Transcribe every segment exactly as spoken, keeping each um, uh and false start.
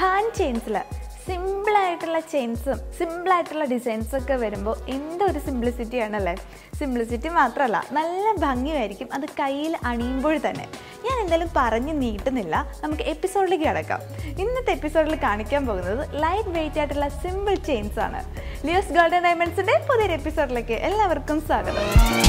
Hand ചെയിൻസിൽ സിമ്പിളായിട്ടുള്ള ചെയിൻസും സിമ്പിളായിട്ടുള്ള ഡിസൈൻസൊക്കെ വരുമ്പോൾ എന്തൊരു സിംപ്ലിസിറ്റി ആണല്ലേ. സിംപ്ലിസിറ്റി മാത്രമല്ല, നല്ല ഭംഗിയായിരിക്കും അത് കയ്യിൽ അണിയുമ്പോൾ തന്നെ. ഞാൻ എന്തായാലും പറഞ്ഞ് നീട്ടുന്നില്ല, നമുക്ക് എപ്പിസോഡിലേക്ക് കിടക്കാം. ഇന്നത്തെ എപ്പിസോഡിൽ കാണിക്കാൻ പോകുന്നത് ലൈറ്റ് വെയിറ്റ് ആയിട്ടുള്ള സിമ്പിൾ ചെയിൻസ് ആണ്. ലിയോസ് ഗോൾഡ് ആൻഡ് ഡയമണ്ട്സിൻ്റെ പുതിയൊരു എപ്പിസോഡിലേക്ക് എല്ലാവർക്കും സ്വാഗതം.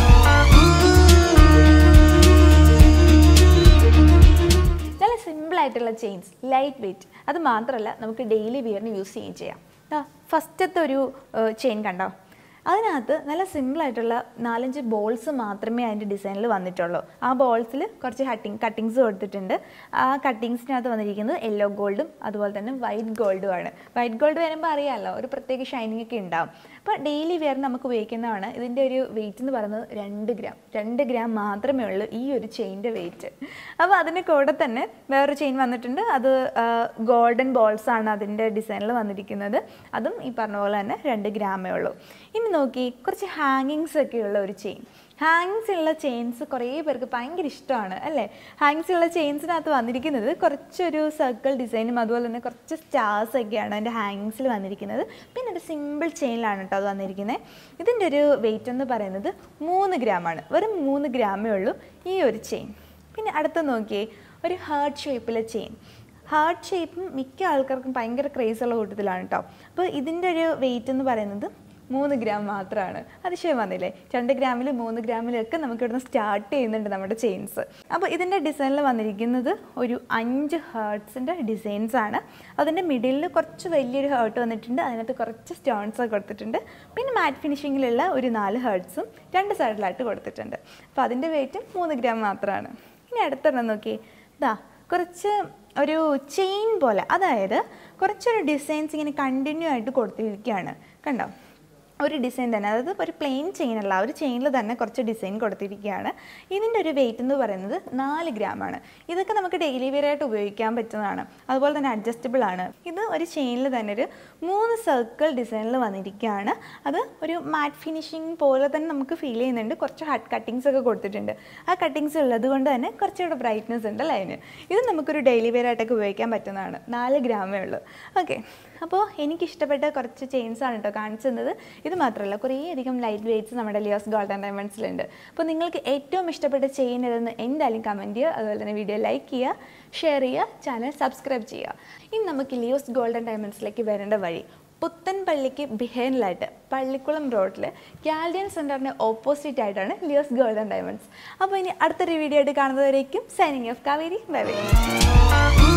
നല്ല സിമ്പിളായിട്ടുള്ള ചെയിൻസ്, ലൈറ്റ് വെയിറ്റ്, അത് മാത്രമല്ല നമുക്ക് ഡെയിലി വിയറിന് യൂസ് ചെയ്യുകയും ചെയ്യാം. ഫസ്റ്റത്തെ ഒരു ചെയിൻ കണ്ടോ, അതിനകത്ത് നല്ല സിമ്പിളായിട്ടുള്ള നാലഞ്ച് ബോൾസ് മാത്രമേ അതിൻ്റെ ഡിസൈനിൽ വന്നിട്ടുള്ളൂ. ആ ബോൾസിൽ കുറച്ച് കട്ടിങ് കട്ടിങ്സ് കൊടുത്തിട്ടുണ്ട്. ആ കട്ടിങ്സിനകത്ത് വന്നിരിക്കുന്നത് യെല്ലോ ഗോൾഡും അതുപോലെ തന്നെ വൈറ്റ് ഗോൾഡുമാണ്. വൈറ്റ് ഗോൾഡ് വരുമ്പോൾ അറിയാമല്ലോ, ഒരു പ്രത്യേക ഷൈനിങ് ഒക്കെ ഉണ്ടാവും. അപ്പോൾ ഡെയിലി വെയർ നമുക്ക് ഉപയോഗിക്കുന്നതാണ്. ഇതിൻ്റെ ഒരു വെയിറ്റ് എന്ന് പറയുന്നത് രണ്ട് ഗ്രാം രണ്ട് ഗ്രാം മാത്രമേ ഉള്ളൂ ഈ ഒരു ചെയിൻ്റെ വെയിറ്റ്. അപ്പോൾ അതിൻ്റെ കൂടെ തന്നെ വേറൊരു ചെയിൻ വന്നിട്ടുണ്ട്. അത് ഗോൾഡൻ ബോൾസാണ് അതിൻ്റെ ഡിസൈനിൽ വന്നിരിക്കുന്നത്. അതും ഈ പറഞ്ഞ പോലെ തന്നെ രണ്ട് ഗ്രാമേ ഉള്ളൂ. ഇനി നോക്കി, കുറച്ച് ഹാങ്ങിങ്സ് ഒക്കെ ഉള്ള ഒരു ചെയിൻ. ഹാങ്ങിങ്സ് ഉള്ള ചെയിൻസ് കുറേ പേർക്ക് ഭയങ്കര ഇഷ്ടമാണ് അല്ലേ. ഹാങ്ങിങ്സ് ഉള്ള ചെയിൻസിനകത്ത് വന്നിരിക്കുന്നത് കുറച്ചൊരു സർക്കിൾ ഡിസൈനും അതുപോലെ തന്നെ കുറച്ച് സ്റ്റാർസ് ഒക്കെയാണ് അതിൻ്റെ ഹാങ്ങിങ്സിൽ വന്നിരിക്കുന്നത്. പിന്നെ ഒരു സിമ്പിൾ ചെയിനിലാണ് കേട്ടോ അത് വന്നിരിക്കുന്നത്. ഇതിൻ്റെ ഒരു വെയിറ്റ് എന്ന് പറയുന്നത് മൂന്ന് ഗ്രാമാണ്. വെറും മൂന്ന് ഗ്രാമേ ഉള്ളൂ ഈ ഒരു ചെയിൻ. പിന്നെ അടുത്ത് നോക്കിയേ, ഒരു ഹാർട്ട് ഷേപ്പിലെ ചെയിൻ. ഹാർട്ട് ഷേപ്പും മിക്ക ആൾക്കാർക്കും ഭയങ്കര ക്രേസുള്ള കൂട്ടത്തിലാണ് കേട്ടോ. അപ്പോൾ ഇതിൻ്റെ ഒരു വെയിറ്റ് എന്ന് പറയുന്നത് മൂന്ന് ഗ്രാം മാത്രമാണ്. അതിശയം വന്നില്ലേ, രണ്ട് ഗ്രാമിൽ മൂന്ന് ഗ്രാമിലൊക്കെ നമുക്ക് ഇവിടുന്ന് സ്റ്റാർട്ട് ചെയ്യുന്നുണ്ട് നമ്മുടെ ചെയിൻസ്. അപ്പോൾ ഇതിൻ്റെ ഡിസൈനിൽ വന്നിരിക്കുന്നത് ഒരു അഞ്ച് ഹേർട്ട്സിൻ്റെ ഡിസൈൻസാണ്. അതിൻ്റെ മിഡിലിൽ കുറച്ച് വലിയൊരു ഹേർട്ട് വന്നിട്ടുണ്ട്, അതിനകത്ത് കുറച്ച് സ്റ്റോൺസൊക്കെ കൊടുത്തിട്ടുണ്ട്. പിന്നെ മാറ്റ് ഫിനിഷിങ്ങിലുള്ള ഒരു നാല് ഹേർട്ട്സും രണ്ട് സൈഡിലായിട്ട് കൊടുത്തിട്ടുണ്ട്. അപ്പോൾ അതിൻ്റെ വെയിറ്റും മൂന്ന് ഗ്രാം മാത്രമാണ്. ഇനി അടുത്തൊരെണ്ണം നോക്കി, ഇതാ കുറച്ച് ഒരു ചെയിൻ പോലെ, അതായത് കുറച്ചൊരു ഡിസൈൻസ് ഇങ്ങനെ കണ്ടിന്യൂ ആയിട്ട് കൊടുത്തിരിക്കുകയാണ്. കണ്ടോ, ഒരു ഡിസൈൻ തന്നെ, അതായത് ഒരു പ്ലെയിൻ ചെയിൻ അല്ല, ഒരു ചെയിനിൽ തന്നെ കുറച്ച് ഡിസൈൻ കൊടുത്തിരിക്കുകയാണ്. ഇതിൻ്റെ ഒരു വെയിറ്റ് എന്ന് പറയുന്നത് നാല് ഗ്രാമാണ്. ഇതൊക്കെ നമുക്ക് ഡെയിലി വെയർ ആയിട്ട് ഉപയോഗിക്കാൻ പറ്റുന്നതാണ്. അതുപോലെ തന്നെ അഡ്ജസ്റ്റബിൾ ആണ്. ഇത് ഒരു ചെയിനിൽ തന്നെ ഒരു മൂന്ന് സർക്കിൾ ഡിസൈനിൽ വന്നിരിക്കുകയാണ്. അത് ഒരു മാറ്റ് ഫിനിഷിങ് പോലെ തന്നെ നമുക്ക് ഫീൽ ചെയ്യുന്നുണ്ട്. കുറച്ച് ഹാർട്ട് കട്ടിങ്സ് ഒക്കെ കൊടുത്തിട്ടുണ്ട്. ആ കട്ടിങ്സ് ഉള്ളത് കൊണ്ട് തന്നെ കുറച്ചുകൂടെ ബ്രൈറ്റ്നസ് ഉണ്ട് അല്ലേ അതിന്. ഇത് നമുക്കൊരു ഡെയിലി വെയർ ആയിട്ടൊക്കെ ഉപയോഗിക്കാൻ പറ്റുന്നതാണ്. നാല് ഗ്രാമേ ഉള്ളൂ. ഓക്കെ, അപ്പോൾ എനിക്കിഷ്ടപ്പെട്ട കുറച്ച് ചെയിൻസ് ആണ് കേട്ടോ കാണിച്ചത്. ഇത് മാത്രമല്ല, കുറേയധികം ലൈറ്റ് വെയ്റ്റ്സ് നമ്മുടെ ലിയോസ് ഗോൾഡ് ആൻഡ് ഡയമണ്ട്സിലുണ്ട്. അപ്പോൾ നിങ്ങൾക്ക് ഏറ്റവും ഇഷ്ടപ്പെട്ട ചെയിൻ ഏതെന്ന് എന്തായാലും കമൻറ്റ് ചെയ്യുക. അതുപോലെ തന്നെ വീഡിയോ ലൈക്ക് ചെയ്യുക, ഷെയർ ചെയ്യുക, ചാനൽ സബ്സ്ക്രൈബ് ചെയ്യുക. ഇനി നമുക്ക് ലിയോസ് ഗോൾഡ് ആൻഡ് ഡയമണ്ട്സിലേക്ക് വരേണ്ട വഴി പുത്തൻപള്ളിക്ക് ബിഹൈൻഡിലായിട്ട് പള്ളിക്കുളം റോഡിൽ ഗാൽഡിയൻ സെൻറ്ററിന് ഓപ്പോസിറ്റ് ആയിട്ടാണ് ലിയോസ് ഗോൾഡ് ആൻഡ് ഡയമണ്ട്സ്. അപ്പോൾ ഇനി അടുത്തൊരു വീഡിയോ ആയിട്ട് കാണുന്നവരേക്കും signing off Kaveri. Bye by.